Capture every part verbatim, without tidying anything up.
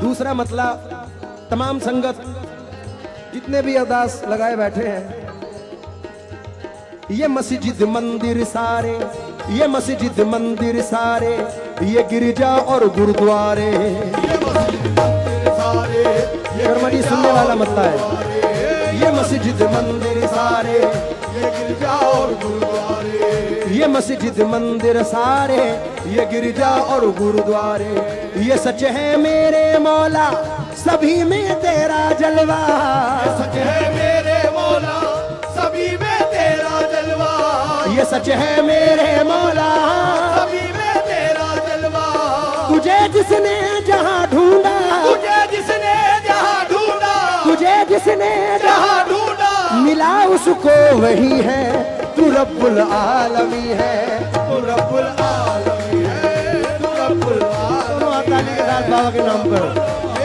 दूसरा मतलब तमाम संगत जितने भी अरदास लगाए बैठे हैं, ये मस्जिद मंदिर सारे, ये मस्जिद मंदिर सारे, ये गिरजा और गुरुद्वारे, ये मस्जिद मंदिर सारे, ये सुनने वाला मतलब है, ये मस्जिद मंदिर सारे, ये गिरजा और गुरुद्वारे, ये मस्जिद मंदिर सारे, ये गिरजा और गुरुद्वारे, ये सच है मेरे मौला सभी में तेरा जलवा, ये सच है मेरे मौला सभी में तेरा जलवा, ये सच है मेरे मौला सभी में तेरा जलवा, तुझे जिसने जहां ढूंढा, तुझे जिसने जहां ढूंढा, तुझे जिसने जहां ढूंढा, मिला उसको वही है, तू रब्बुल आलमी है, तू रब्बुल आलमी है, तू रब्बुल आलमी है, बाबा के नाम पर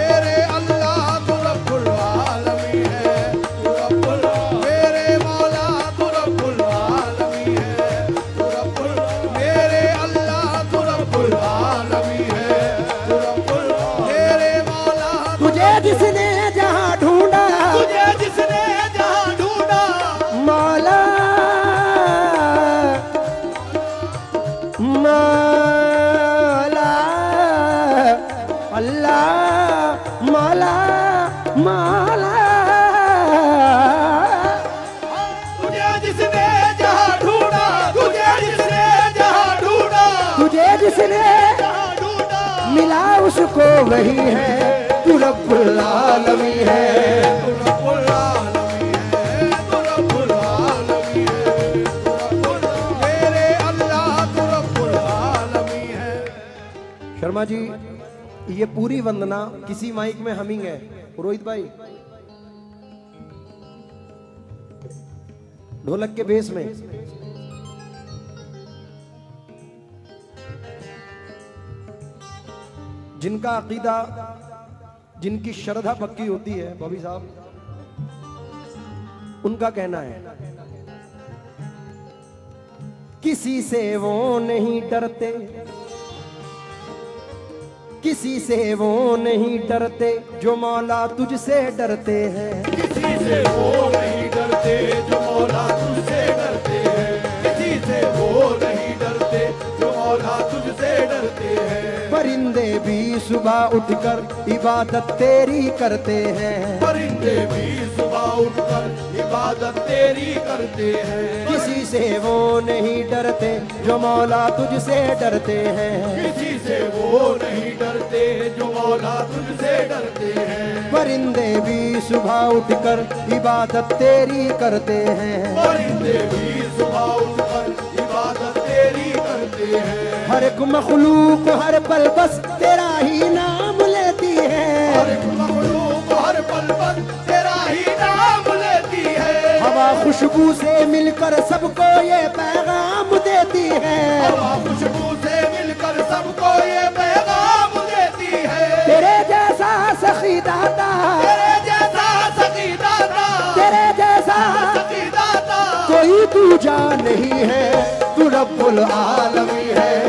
उसको वही है, तू रब्बुल आलमी है, तू रब्बुल आलमी है, तू रब्बुल आलमी है, तू रब्बुल मेरे अल्लाह तू रब्बुल आलमी है। शर्मा जी, ये पूरी वंदना किसी माइक में हमिंग है, रोहित भाई ढोलक के बेस में, जिनका अकीदा, जिनकी श्रद्धा पक्की होती है बॉबी साहब, उनका कहना है किसी से वो नहीं डरते, किसी से वो नहीं डरते जो मौला तुझसे डरते हैं, किसी से वो नहीं डरते जो मौला तुझसे डरते हैं, किसी से वो नहीं डरते जो मौला तुझसे डरते हैं, परिंदे भी सुबह उठकर इबादत तेरी करते हैं, परिंदे भी सुबह उठकर इबादत तेरी करते हैं, किसी से वो नहीं डरते जो मौला तुझसे डरते हैं, किसी से वो नहीं डरते जो मौला तुझसे डरते हैं, परिंदे भी सुबह उठकर इबादत तेरी करते हैं, परिंदे भी सुबह उठकर इबादत तेरी करते हैं, हर एक मखलूक हर पल बस तेरा ही नाम लेती है, हर एक मखलूक हर पल बस तेरा ही नाम लेती है, हवा खुशबू से मिलकर सबको ये पैगाम देती है, हवा खुशबू से मिलकर सबको ये पैगाम देती है, तेरे जैसा सखी दाता, तेरे जैसा सखी दाता, तेरे जैसा सखी दाता कोई दूजा नहीं है, तू रब्बुल आलमी है,